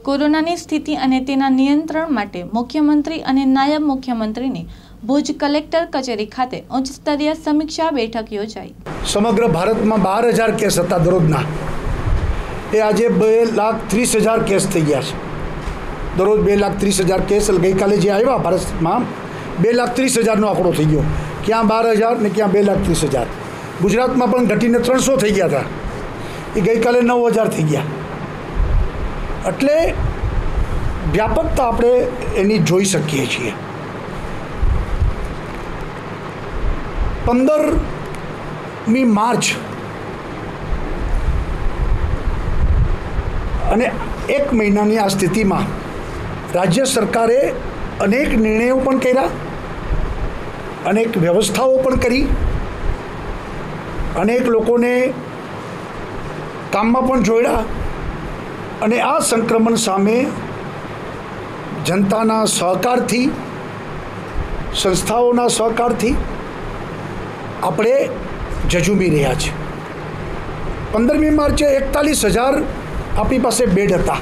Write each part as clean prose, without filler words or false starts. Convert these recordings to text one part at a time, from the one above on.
કોરોનાની સ્થિતિ અને તેના નિયંત્રણ માટે મુખ્યમંત્રી અને નાયબ મુખ્યમંત્રીની ભુજ કલેક્ટર કચેરી ખાતે ઉચ્ચ સ્તરીય સમીક્ષા બેઠક યોજાઈ। સમગ્ર ભારતમાં 12,000 કેસ હતા દરરોજના, એ આજે 2,30,000 કેસ થઈ ગયા છે। દરરોજ 2,30,000 કેસ ગઈકાલે જે આવ્યા ભારતમાં 2,30,000નો આંકડો થઈ ગયો। ક્યાં 12,000 ને ક્યાં 2,30,000। ગુજરાતમાં પણ ઘટીને 300 થઈ ગયા હતા, એ ગઈકાલે 9,000 થઈ ગયા। એટલે વ્યાપકતા આપણે એની જોઈ શકીએ છીએ। 15મી માર્ચ અને 1 મહિનાની આ સ્થિતિમાં રાજ્ય સરકારે અનેક નિર્ણયો પણ કર્યા, અનેક વ્યવસ્થાઓ પણ કરી, અનેક લોકોને કામમાં પણ જોડ્યા અને આ સંક્રમણ સામે જનતાના સહકારથી, સંસ્થાઓના સહકારથી આપણે ઝઝૂમી રહ્યા છીએ। 15મી માર્ચે 41,000 આપણી પાસે બેડ હતા,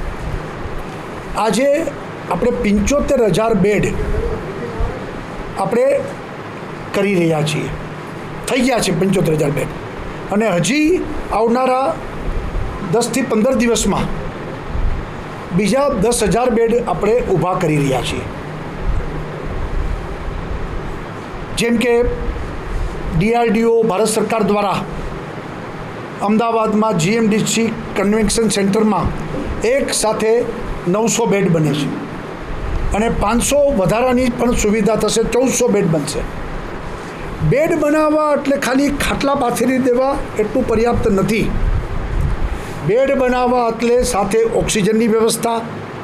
આજે આપણે 75,000 બેડ આપણે કરી રહ્યા છીએ, થઈ ગયા છે 75,000 બેડ, અને હજી આવનારા 10થી 15 દિવસમાં બીજા 10,000 બેડ આપણે ઊભા કરી રહ્યા છીએ। જેમ કે DRDO ભારત સરકાર દ્વારા અમદાવાદમાં GMDC કન્વેન્શન સેન્ટરમાં એક સાથે 900 બેડ બને છે અને 500 વધારાની પણ સુવિધા થશે, 1400 બેડ બનશે। બેડ બનાવવા એટલે ખાલી ખાટલા પાથરી દેવા એટલું પર્યાપ્ત નથી। બેડ બનાવવા એટલે સાથે ઓક્સિજનની વ્યવસ્થા,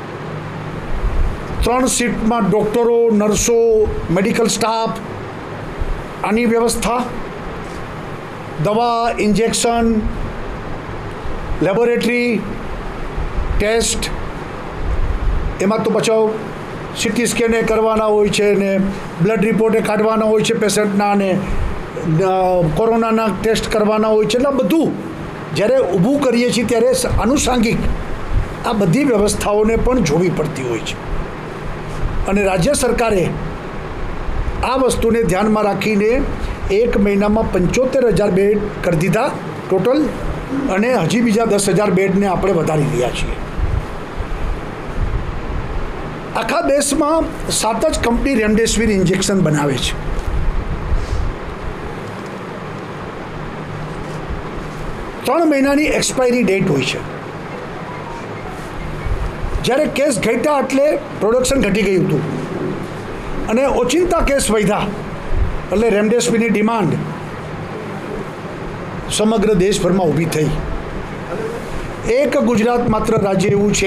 3 શિફ્ટમાં ડૉક્ટરો, નર્સો, મેડિકલ સ્ટાફ, આની વ્યવસ્થા, દવા, ઇન્જેક્શન, લેબોરેટરી ટેસ્ટ, એમાં તો બચાવ CT સ્કેને કરવાના હોય છે ને બ્લડ રિપોર્ટે કાઢવાના હોય છે પેશન્ટના, ને કોરોનાના ટેસ્ટ કરવાના હોય છે। એટલે બધું જ્યારે ઊભું કરીએ છીએ ત્યારે આનુષાંગિક આ બધી વ્યવસ્થાઓને પણ જોવી પડતી હોય છે અને રાજ્ય સરકારે આ વસ્તુને ધ્યાનમાં રાખીને 1 મહિનામાં 75,000 બેડ કરી દીધા ટોટલ, અને હજી બીજા 10,000 બેડને આપણે વધારી રહ્યા છીએ। આખા દેશમાં 7 જ કંપની રેમડેસિવિર ઇન્જેક્શન બનાવે છે। 3 મહિનાની એક્સપાયરી ડેટ હોય છે। જ્યારે કેસ ઘટ્યા એટલે પ્રોડક્શન ઘટી ગયું હતું અને ઓચિંતા કેસ વધ્યા એટલે રેમડેસિવિરની ડિમાન્ડ સમગ્ર દેશભરમાં ઊભી થઈ। એક ગુજરાત માત્ર રાજ્ય એવું છે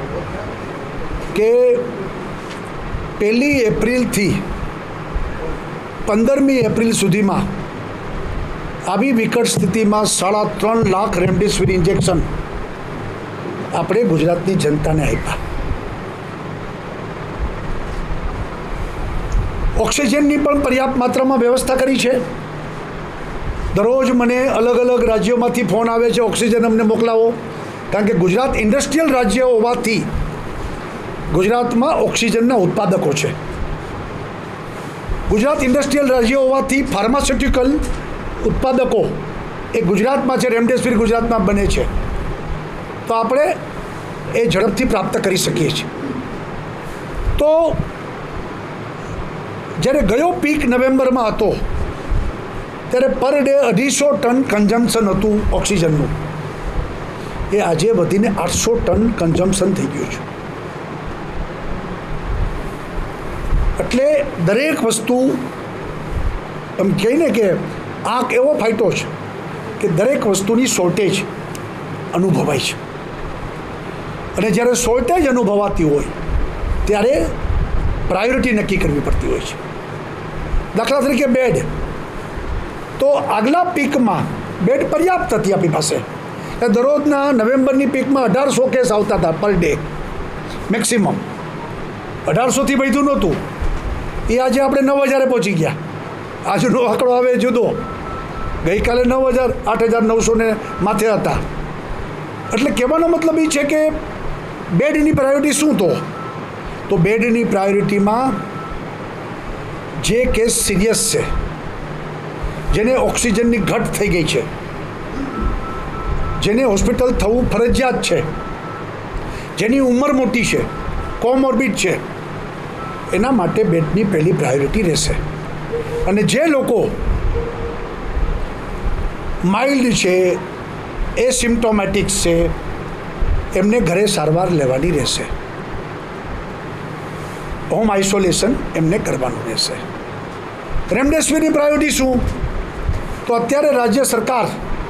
કે 1લી એપ્રિલથી 15મી એપ્રિલ સુધીમાં આવી વિકટ સ્થિતિમાં 3.5 લાખ રેમડેસિવિર ઇન્જેક્શન આપણે ગુજરાતની જનતાને આપ્યા। ઓક્સિજનની પણ પર્યાપ્ત માત્રામાં વ્યવસ્થા કરી છે। દરરોજ મને અલગ અલગ રાજ્યોમાંથી ફોન આવે છે, ઓક્સિજન અમને મોકલાવો, કારણ કે ગુજરાત ઇન્ડસ્ટ્રીયલ રાજ્ય હોવાથી ગુજરાતમાં ઓક્સિજનના ઉત્પાદકો છે। ગુજરાત ઇન્ડસ્ટ્રીયલ રાજ્ય હોવાથી ફાર્માસ્યુટિકલ ઉત્પાદકો એ ગુજરાતમાં છે, રેમડેસિવિર ગુજરાતમાં બને છે, તો આપણે એ ઝડપથી પ્રાપ્ત કરી શકીએ છીએ। તો જ્યારે ગયો પીક નવેમ્બરમાં હતો ત્યારે પર ડે 250 ટન કન્ઝમ્પશન હતું ઓક્સિજનનું, એ આજે વધીને 800 ટન કન્ઝમ્પશન થઈ ગયું છે। એટલે દરેક વસ્તુ એમ કહીને કે આંખ એવો ફાયટો છે કે દરેક વસ્તુની શોર્ટેજ અનુભવાય છે, અને જ્યારે શોર્ટેજ અનુભવાતી હોય ત્યારે પ્રાયોરિટી નક્કી કરવી પડતી હોય છે। દાખલા તરીકે બેડ, તો આગલા પીકમાં બેડ પર્યાપ્ત હતી આપણી પાસે, દરરોજના નવેમ્બરની પીકમાં 1800 કેસ આવતા હતા પર ડે મેક્સિમમ, 1800થી વધ્યું નહોતું, એ આજે આપણે 9,000 પહોંચી ગયા। આજનો આંકડો આવે જુદો, ગઈકાલે 9,000, 8,900 ને માથે હતા। એટલે કહેવાનો મતલબ એ છે કે બેડની પ્રાયોરિટી શું? તો બેડની પ્રાયોરિટીમાં જે કેસ સિરિયસ છે, જેને ઓક્સિજનની ઘટ થઈ ગઈ છે, જેને હોસ્પિટલ થવું ફરજિયાત છે, જેની ઉંમર મોટી છે, કોમોર્બિડ છે, એના માટે બેડની પહેલી પ્રાયોરિટી રહેશે. અને જે લોકો માઇલ્ડ છે, એસિમ્પ્ટોમેટિક છે, એમને ઘરે સારવાર લેવાની રહેશે. હોમ આઇસોલેશન એમને કરવાનું રહેશે. રેમડેસિવિરની પ્રાયોરિટી શું? તો અત્યારે રાજ્ય સરકાર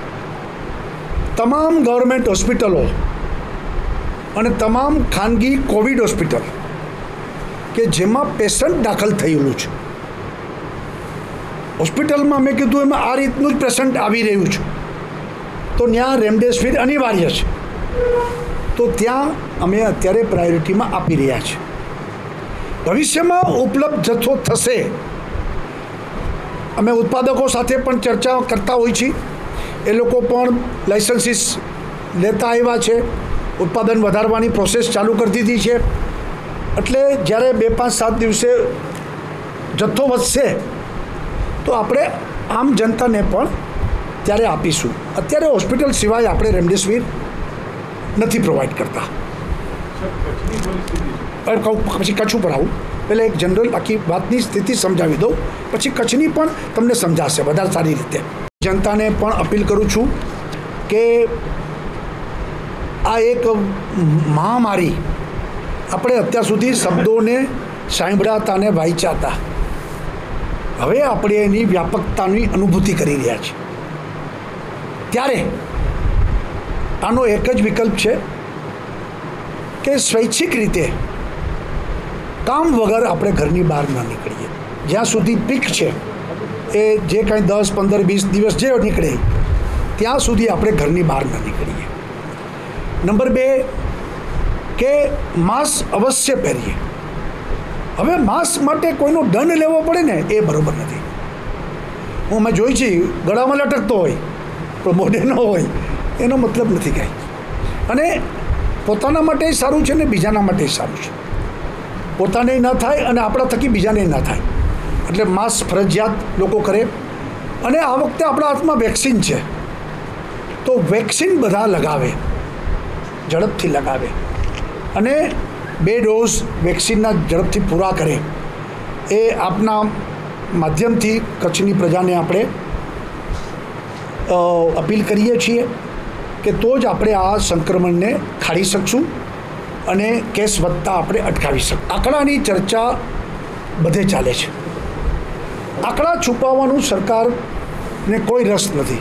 તમામ ગવર્મેન્ટ હોસ્પિટલો અને તમામ ખાનગી કોવિડ હોસ્પિટલ કે જેમાં પેશન્ટ દાખલ થયેલું છે, હોસ્પિટલમાં મેં કીધું એમાં આ રીતનું જ પેશન્ટ આવી રહ્યું છે, તો ત્યાં રેમડેસિવિર અનિવાર્ય છે. તો ત્યાં અમે અત્યારે પ્રાયોરિટીમાં આપી રહ્યા છીએ. ભવિષ્યમાં ઉપલબ્ધ જથ્થો થશે. અમે ઉત્પાદકો સાથે પણ ચર્ચા કરતા હોઈએ છીએ. એ લોકો પણ લાઇસન્સીસ લેતા આવ્યા છે, ઉત્પાદન વધારવાની પ્રોસેસ ચાલુ કરી દીધી છે. એટલે જ્યારે 2-5-7 દિવસે જથ્થો વધશે તો આપણે આમ જનતાને પણ ત્યારે આપીશું. અત્યારે હોસ્પિટલ સિવાય આપણે રેમડેસિવિર નથી પ્રોવાઈડ કરતા. પછી કચ્છ ઉપર આવું, પહેલાં એક જનરલ આખી વાતની સ્થિતિ સમજાવી દઉં, પછી કચ્છની પણ તમને સમજાશે વધારે સારી રીતે. જનતાને પણ અપીલ કરું છું કે આ એક મહામારી આપણે અત્યાર સુધી શબ્દોને સાંભળ્યા હતા અને વાંચ્યા હતા. હવે આપણે એની વ્યાપકતાની અનુભૂતિ કરી રહ્યા છીએ. ત્યારે આનો એક જ વિકલ્પ છે કે સ્વૈચ્છિક રીતે કામ વગર આપણે ઘરની બહાર ન નીકળીએ. જ્યાં સુધી પીક છે એ જે કાંઈ 10, 15, 20 દિવસ જે નીકળે ત્યાં સુધી આપણે ઘરની બહાર ન નીકળીએ. નંબર 2 કે માસ્ક અવશ્ય પહેરીએ. હવે માસ્ક માટે કોઈનો દંડ લેવો પડે ને એ બરાબર નથી. હું મેં જોઈ છે ગળામાં લટકતો હોય પણ મોઢે ન હોય, એનો મતલબ નથી કાંઈ. અને પોતાના માટે સારું છે ને બીજાના માટે સારું છે. પોતાને ન થાય અને આપણા થકી બીજાને ન થાય. એટલે માસ્ક ફરજિયાત લોકો કરે. અને આ વખતે આપણા હાથમાં વેક્સિન છે, તો વેક્સિન બધા લગાવે, ઝડપથી લગાવે અને 2 ડોઝ વેક્સિનના ઝડપથી પૂરા કરે. એ આપના માધ્યમથી કચ્છની પ્રજાને આપણે અપીલ કરીએ છીએ કે તો જ આપણે આ સંક્રમણને ખાળી શકશું અને કેસ વધતા આપણે અટકાવી શકશું. આંકડાની ચર્ચા બધે ચાલે છે. આંકડા છુપાવવાનું સરકારને કોઈ રસ નથી.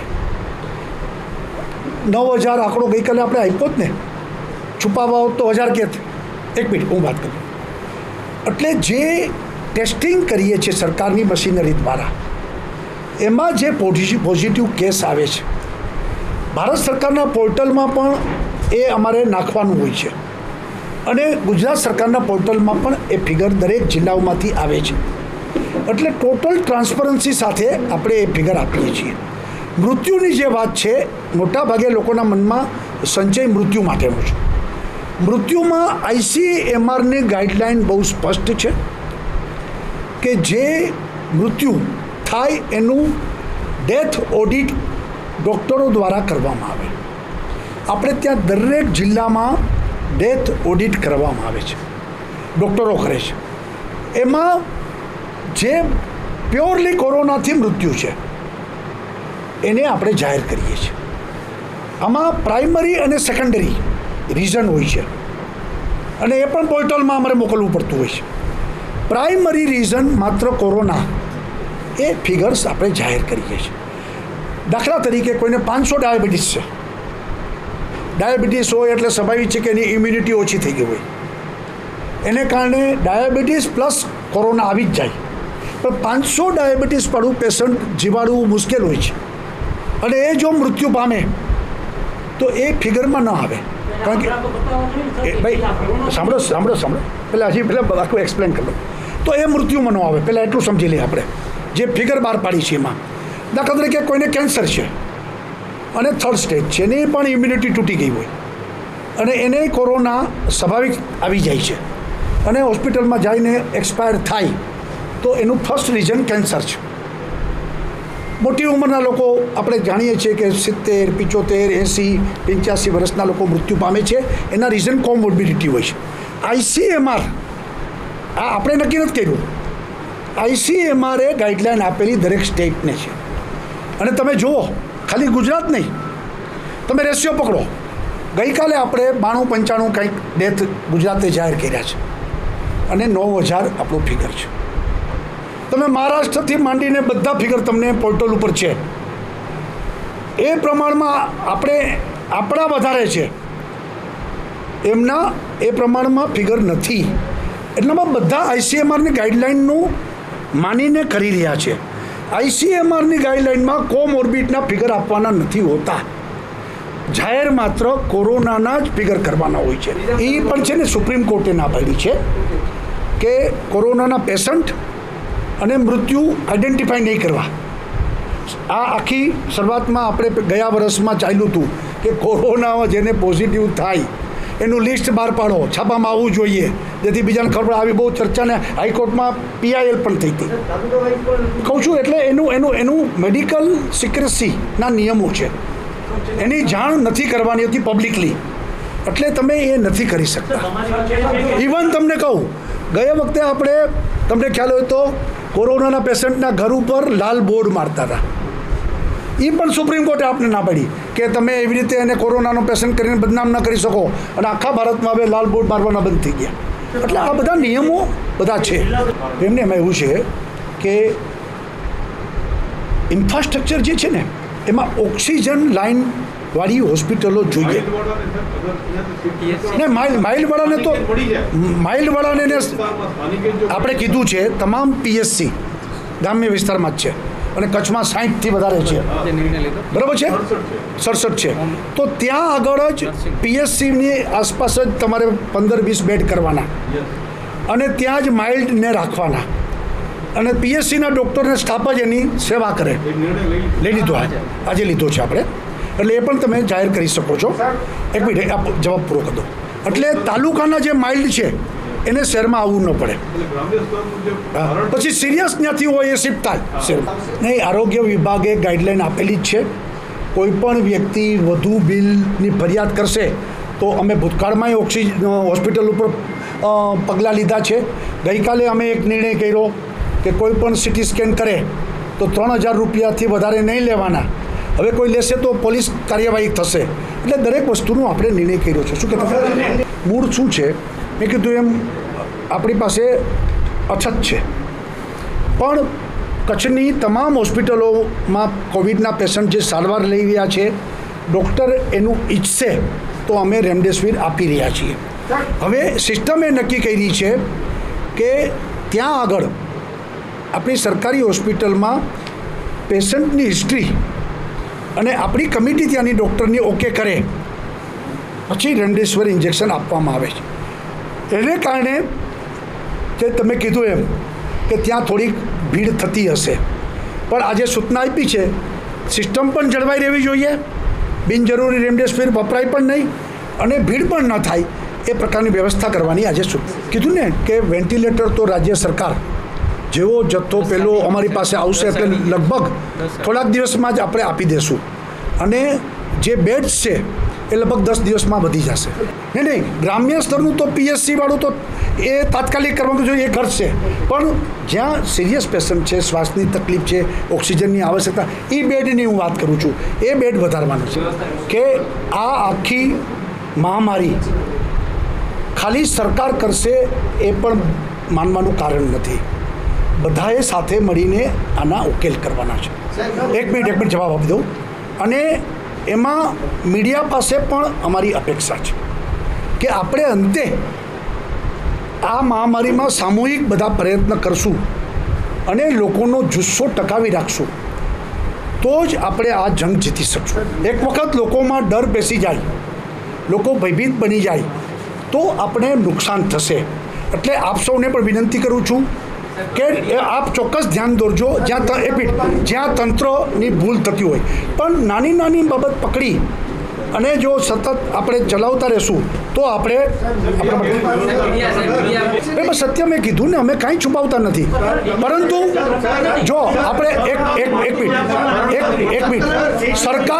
9,000 આંકડો ગઈકાલે આપણે આપ્યો જ ને, છુપાવવા હોત તો 1000 કેત. એક મિનિટ હું વાત કરું. એટલે જે ટેસ્ટિંગ કરીએ છીએ સરકારની મશીનરી દ્વારા, એમાં જે પોઝિટિવ કેસ આવે છે, ભારત સરકારના પોર્ટલમાં પણ એ અમારે નાખવાનું હોય છે અને ગુજરાત સરકારના પોર્ટલમાં પણ એ ફિગર દરેક જિલ્લાઓમાંથી આવે છે. એટલે ટોટલ ટ્રાન્સપરન્સી સાથે આપણે એ ફિગર આપીએ છીએ. મૃત્યુની જે વાત છે, મોટાભાગે લોકોના મનમાં સંચય મૃત્યુ માટેનો છે. મૃત્યુમાં ICMRની ગાઈડલાઈન બહુ સ્પષ્ટ છે કે જે મૃત્યુ થાય એનું ડેથ ઓડિટ ડૉક્ટરો દ્વારા કરવામાં આવે. આપણે ત્યાં દરેક જિલ્લામાં ડેથ ઓડિટ કરવામાં આવે છે, ડૉક્ટરો કરે છે. એમાં જે પ્યોરલી કોરોનાથી મૃત્યુ છે એને આપણે જાહેર કરીએ છીએ. આમાં પ્રાઇમરી અને સેકન્ડરી રીઝન હોય છે અને એ પણ પોર્ટલમાં અમારે મોકલવું પડતું હોય છે. પ્રાઇમરી રીઝન માત્ર કોરોના, એ ફિગર્સ આપણે જાહેર કરીએ છીએ. દાખલા તરીકે કોઈને 500 ડાયાબિટીસ છે, ડાયાબિટીસ હોય એટલે સ્વાભાવિક છે કે એની ઇમ્યુનિટી ઓછી થઈ ગઈ હોય, એને કારણે ડાયાબિટીસ પ્લસ કોરોના આવી જ જાય. પણ 500 ડાયાબિટીસ વાળું પેશન્ટ જીવાડવું મુશ્કેલ હોય છે અને એ જો મૃત્યુ પામે તો એ ફિગરમાં ન આવે. કારણ કે ભાઈ સાંભળો પહેલાં આખું એક્સપ્લેન કરી લો તો એ મૃત્યુમાં ન આવે. પહેલાં એટલું સમજી લઈએ આપણે જે ફિગર બહાર પાડી છે એમાં. દાખલા તરીકે કોઈને કેન્સર છે અને 3rd સ્ટેજ છે, એની પણ ઇમ્યુનિટી તૂટી ગઈ હોય, અને એને કોરોના સ્વાભાવિક આવી જાય છે અને હોસ્પિટલમાં જઈને એક્સપાયર થાય તો એનું ફર્સ્ટ રીઝન કેન્સર છે. મોટી ઉંમરના લોકો આપણે જાણીએ છીએ કે 70, 75, 80, 85 વર્ષના લોકો મૃત્યુ પામે છે. એના રીઝન કોમોર્બિડિટી હોય છે. ICMR આ આપણે નક્કી નથી કર્યું. ICMR એ ગાઈડલાઈન આપેલી દરેક સ્ટેટને છે અને તમે જુઓ ખાલી ગુજરાત નહીં, તમે રેશિયો પકડો. ગઈકાલે આપણે 92-95 કંઈક ડેથ ગુજરાતે જાહેર કર્યા છે અને 9000 આપણું ફિગર છે. તમે મહારાષ્ટ્રથી માંડીને બધા ફિગર તમને પોર્ટલ ઉપર છે. એ પ્રમાણમાં આપણા વધારે છે, એમના એ પ્રમાણમાં ફિગર નથી. એટલામાં બધા ICMRની ગાઈડલાઇનનું માનીને કરી રહ્યા છે. ICMRની ગાઈડલાઇનમાં કોમોર્બિડના ફિગર આપવાના નથી હોતા, જાહેર માત્ર કોરોનાના જ ફિગર કરવાના હોય છે. એ પણ છે ને સુપ્રીમ કોર્ટે ના પાડી છે કે કોરોનાના પેશન્ટ અને મૃત્યુ આઈડેન્ટિફાઈ નહીં કરવા. આ આખી શરૂઆતમાં આપણે ગયા વર્ષમાં ચાલ્યું હતું કે કોરોનામાં જેને પોઝિટિવ થાય એનું લિસ્ટ બહાર પાડો, છાપામાં આવવું જોઈએ, જેથી બીજાને ખબર આવી બહુ ચર્ચાને હાઈકોર્ટમાં PIL પણ થઈ હતી. કહું છું એટલે એનું મેડિકલ સિક્રેસીના નિયમો છે, એની જાણ નથી કરવાની હતી પબ્લિકલી, એટલે તમે એ નથી કરી શકતા. ઇવન તમને કહું, ગયા વખતે આપણે તમને ખ્યાલ હોય તો કોરોનાના પેશન્ટના ઘર ઉપર લાલ બોર્ડ મારતા હતા. એ પણ સુપ્રીમ કોર્ટે આપણે ના પાડી કે તમે એવી રીતે એને કોરોનાનો પેશન્ટ કરીને બદનામ ન કરી શકો, અને આખા ભારતમાં હવે લાલ બોર્ડ મારવાના બંધ થઈ ગયા. એટલે આ બધા નિયમો બધા છે. એમને એમાં એવું છે કે ઇન્ફ્રાસ્ટ્રક્ચર જે છે ને એમાં ઓક્સિજન લાઇન વાળી હોસ્પિટલો જોઈએ ને. માઇલ્ડવાળાને આપણે કીધું છે તમામ PSC ગ્રામ્ય વિસ્તારમાં જ છે અને કચ્છમાં 60થી વધારે છે, બરાબર છે, 67 છે. તો ત્યાં આગળ જ PSCની આસપાસ જ તમારે 15-20 બેડ કરવાના અને ત્યાં જ માઇલ્ડને રાખવાના અને PSCના ડૉક્ટરને સ્ટાફ જ એની સેવા કરે. લઈ લીધો, આજે લીધો છે આપણે, એટલે એ પણ તમે જાહેર કરી શકો છો. એક મિનિટ જવાબ પૂરો કરી દો. એટલે તાલુકાના જે માઇલ્ડ છે એને શહેરમાં આવવું ન પડે, પછી સિરિયસ ત્યાંથી હોય એ શિફ્ટ થાય શહેરમાં. નહીં, આરોગ્ય વિભાગે ગાઈડલાઈન આપેલી જ છે. કોઈ પણ વ્યક્તિ વધુ બિલની ફરિયાદ કરશે તો અમે ભૂતકાળમાં હોસ્પિટલ ઉપર પગલાં લીધા છે. ગઈકાલે અમે એક નિર્ણય કર્યો કે કોઈ પણ CT સ્કેન કરે તો 3000 રૂપિયાથી વધારે નહીં લેવાના. હવે કોઈ લેશે તો પોલીસ કાર્યવાહી થશે. એટલે દરેક વસ્તુનો આપણે નિર્ણય કર્યો છે. શું કહેતા મૂળ શું છે, મેં કીધું એમ આપણી પાસે અછત છે, પણ કચ્છની તમામ હોસ્પિટલોમાં કોવિડના પેશન્ટ જે સારવાર લઈ રહ્યા છે, ડૉક્ટર એનું ઈચ્છશે તો અમે રેમડેસિવિર આપી રહ્યા છીએ. હવે સિસ્ટમે નક્કી કરી છે કે ત્યાં આગળ આપણી સરકારી હોસ્પિટલમાં પેશન્ટની હિસ્ટ્રી અને આપણી કમિટી ત્યાંની ડૉક્ટરની ઓકે કરે પછી રેમડેસિવિર ઇન્જેક્શન આપવામાં આવે છે. એને કારણે જે તમે કીધું એમ કે ત્યાં થોડીક ભીડ થતી હશે, પણ આજે સૂચના આપી છે સિસ્ટમ પણ જળવાઈ રહેવી જોઈએ, બિનજરૂરી રેમડેસિવિર વપરાય પણ નહીં અને ભીડ પણ ન થાય એ પ્રકારની વ્યવસ્થા કરવાની આજે કીધું ને કે વેન્ટિલેટર તો રાજ્ય સરકાર જેવો જથ્થો પેલો અમારી પાસે આવશે એટલે લગભગ થોડાક દિવસમાં જ આપણે આપી દઈશું અને જે બેડ્સ છે એ લગભગ 10 દિવસમાં વધી જશે. નહીં, ગ્રામ્ય સ્તરનું તો PSC વાળું તો એ તાત્કાલિક કરવાનું જોઈએ, એ ઘટશે, પણ જ્યાં સિરિયસ પેશન્ટ છે, શ્વાસની તકલીફ છે, ઓક્સિજનની આવશ્યકતા, એ બેડની હું વાત કરું છું, એ બેડ વધારવાનું છે. કે આ આખી મહામારી ખાલી સરકાર કરશે એ પણ માનવાનું કારણ નથી. બધાએ સાથે મળીને આના ઉકેલ કરવાના છે. એક મિનિટ જવાબ આપી દઉં. અને એમાં મીડિયા પાસે પણ અમારી અપેક્ષા છે કે આપણે અંતે આ મહામારીમાં સામૂહિક બધા પ્રયત્ન કરશું અને લોકોનો જુસ્સો ટકાવી રાખશું તો જ આપણે આ જંગ જીતી શકશું. એક વખત લોકોમાં ડર બેસી જાય, લોકો ભયભીત બની જાય તો આપણે નુકસાન થશે. એટલે આપ સૌને પણ વિનંતી કરું છું કે આપ ચોક્કસ ધ્યાન દોરજો જ્યાં તંત્રની ભૂલ થતી હોય, પણ નાની બાબત પકડી અને જો સતત આપણે ચલાવતા રહેશું તો આપણે સત્ય મેં કીધું ને, અમે કાંઈ છુપાવતા નથી. પરંતુ જો આપણે એક મિનિટ સરકાર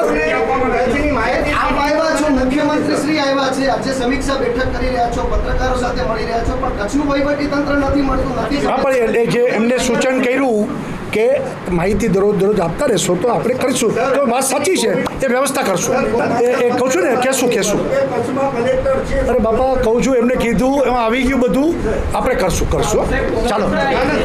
મુખ્યમંત્રી શ્રી આવ્યા છે, આજે સમીક્ષા બેઠક કરી રહ્યા છો, પત્રકારો સાથે મળી રહ્યા છો, પણ કચ્છનું વહીવટી તંત્ર નથી મળતું, નથી. હા, પણ જે એમને સૂચન કર્યું કે માહિતી દરરોજ આપતા રહેશો તો આપણે કરીશું. તો વાત સાચી છે, એ વ્યવસ્થા કરશું. એ કહું છું ને, કહેશું. અરે બાપા, કહું છું, એમને કીધું, એમાં આવી ગયું બધું, આપણે કરશું. ચાલો.